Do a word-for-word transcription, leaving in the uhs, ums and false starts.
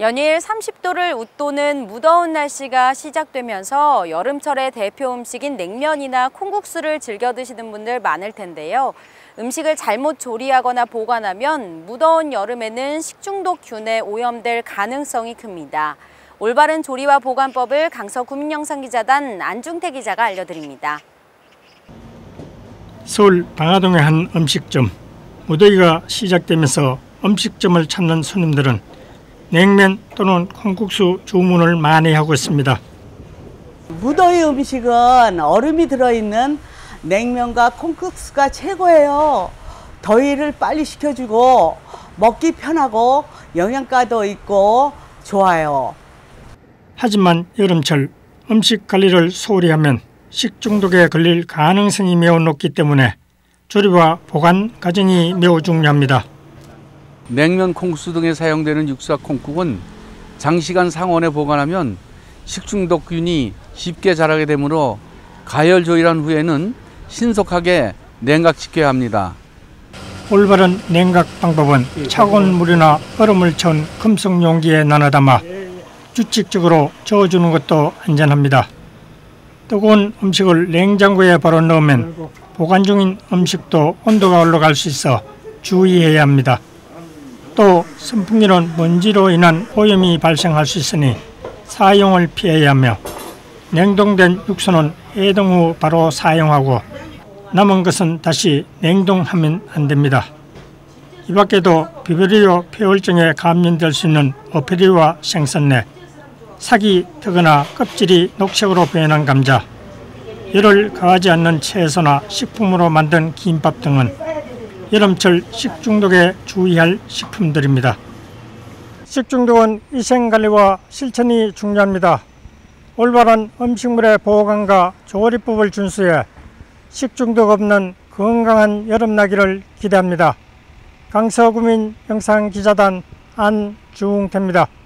연일 삼십 도를 웃도는 무더운 날씨가 시작되면서 여름철의 대표 음식인 냉면이나 콩국수를 즐겨 드시는 분들 많을 텐데요. 음식을 잘못 조리하거나 보관하면 무더운 여름에는 식중독균에 오염될 가능성이 큽니다. 올바른 조리와 보관법을 강서구민영상기자단 안중태 기자가 알려드립니다. 서울 방화동의 한 음식점. 무더위가 시작되면서 음식점을 찾는 손님들은 냉면 또는 콩국수 주문을 많이 하고 있습니다. 무더위 음식은 얼음이 들어있는 냉면과 콩국수가 최고예요. 더위를 빨리 식혀주고 먹기 편하고 영양가도 있고 좋아요. 하지만 여름철 음식 관리를 소홀히 하면 식중독에 걸릴 가능성이 매우 높기 때문에 조리와 보관 과정이 매우 중요합니다. 냉면, 콩국수 등에 사용되는 육사 콩국은 장시간 상온에 보관하면 식중독균이 쉽게 자라게 되므로 가열 조리한 후에는 신속하게 냉각시켜야 합니다. 올바른 냉각 방법은 차가운 물이나 얼음을 채운 금속 용기에 나눠 담아 규칙적으로 저어주는 것도 안전합니다. 뜨거운 음식을 냉장고에 바로 넣으면 보관 중인 음식도 온도가 올라갈 수 있어 주의해야 합니다. 또 선풍기는 먼지로 인한 오염이 발생할 수 있으니 사용을 피해야 하며 냉동된 육수는 해동 후 바로 사용하고 남은 것은 다시 냉동하면 안 됩니다. 이 밖에도 비브리오 폐혈증에 감염될 수 있는 어패류와 생선내, 살이 트거나 껍질이 녹색으로 변한 감자, 열을 가하지 않는 채소나 식품으로 만든 김밥 등은 여름철 식중독에 주의할 식품들입니다. 식중독은 위생관리와 실천이 중요합니다. 올바른 음식물의 보관과 조리법을 준수해 식중독 없는 건강한 여름나기를 기대합니다. 강서구민 영상기자단 안중태입니다.